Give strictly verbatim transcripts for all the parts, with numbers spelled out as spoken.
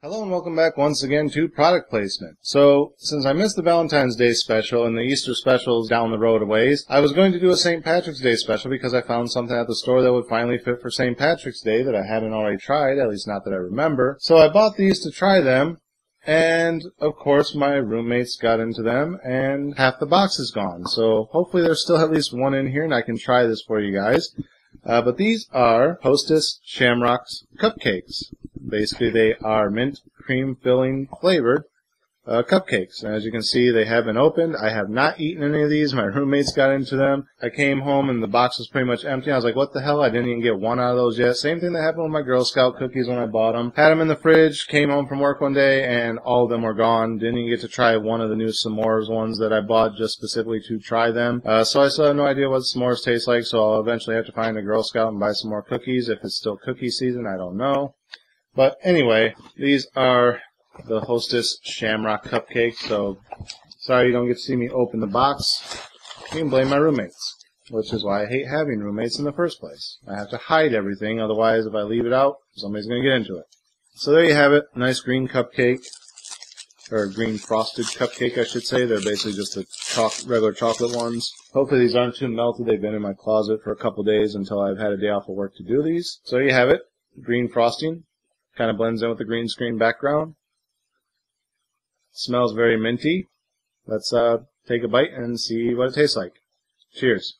Hello and welcome back once again to product placement. So, since I missed the Valentine's Day special and the Easter specials down the road a ways, I was going to do a Saint Patrick's Day special because I found something at the store that would finally fit for Saint Patrick's Day that I hadn't already tried, at least not that I remember. So I bought these to try them, and of course my roommates got into them, and half the box is gone. So hopefully there's still at least one in here and I can try this for you guys. Uh, but these are Hostess Shamrock's Cupcakes. Basically, they are mint cream filling flavored uh, cupcakes. And as you can see, they have been opened. I have not eaten any of these. My roommates got into them. I came home and the box was pretty much empty. I was like, what the hell? I didn't even get one out of those yet. Same thing that happened with my Girl Scout cookies when I bought them. Had them in the fridge, came home from work one day, and all of them were gone. Didn't even get to try one of the new s'mores ones that I bought just specifically to try them. Uh, so I still have no idea what s'mores taste like, so I'll eventually have to find a Girl Scout and buy some more cookies. If it's still cookie season, I don't know. But anyway, these are the Hostess Shamrock Cupcakes, so sorry you don't get to see me open the box. You can blame my roommates, which is why I hate having roommates in the first place. I have to hide everything, otherwise if I leave it out, somebody's going to get into it. So there you have it, nice green cupcake, or green frosted cupcake I should say. They're basically just the choc regular chocolate ones. Hopefully these aren't too melted. They've been in my closet for a couple days until I've had a day off of work to do these. So there you have it, green frosting. Kind of blends in with the green screen background. Smells very minty. Let's uh, take a bite and see what it tastes like. Cheers.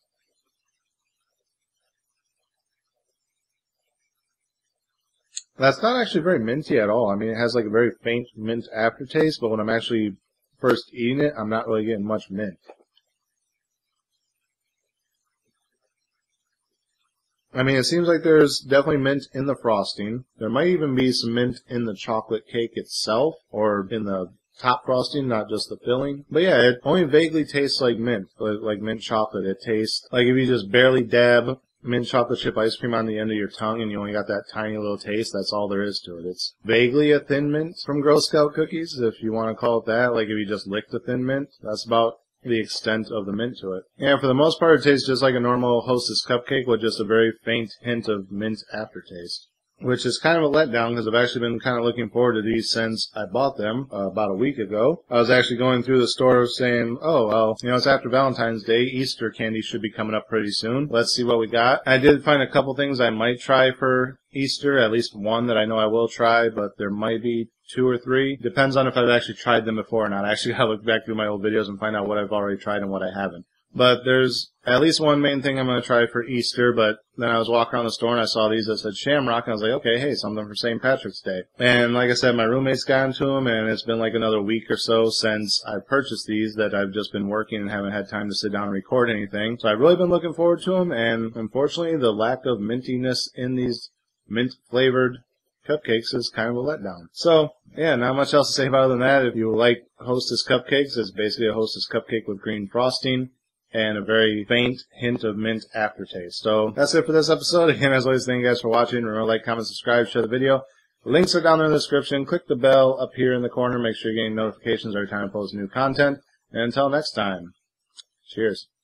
That's not actually very minty at all. I mean, it has like a very faint mint aftertaste, but when I'm actually first eating it, I'm not really getting much mint. I mean, it seems like there's definitely mint in the frosting. There might even be some mint in the chocolate cake itself, or in the top frosting, not just the filling. But yeah, it only vaguely tastes like mint, like mint chocolate. It tastes like if you just barely dab mint chocolate chip ice cream on the end of your tongue and you only got that tiny little taste, that's all there is to it. It's vaguely a thin mint from Girl Scout cookies, if you want to call it that. Like if you just licked a thin mint, that's about the extent of the mint to it. And for the most part, it tastes just like a normal Hostess cupcake with just a very faint hint of mint aftertaste. Which is kind of a letdown because I've actually been kind of looking forward to these since I bought them uh, about a week ago. I was actually going through the store saying, oh, well, you know, it's after Valentine's Day. Easter candy should be coming up pretty soon. Let's see what we got. I did find a couple things I might try for Easter, at least one that I know I will try, but there might be two or three. Depends on if I've actually tried them before or not. I actually gotta look back through my old videos and find out what I've already tried and what I haven't. But there's at least one main thing I'm going to try for Easter, but then I was walking around the store and I saw these that said Shamrock, and I was like, okay, hey, something for Saint Patrick's Day. And like I said, my roommates got into them, and it's been like another week or so since I purchased these that I've just been working and haven't had time to sit down and record anything. So I've really been looking forward to them, and unfortunately the lack of mintiness in these mint-flavored cupcakes is kind of a letdown. So, yeah, not much else to say about it than that. If you like Hostess cupcakes, it's basically a Hostess cupcake with green frosting and a very faint hint of mint aftertaste. So that's it for this episode. Again, as always, thank you guys for watching. Remember to like, comment, subscribe, share the video. The links are down there in the description. Click the bell up here in the corner. Make sure you're getting notifications every time I post new content. And until next time, cheers.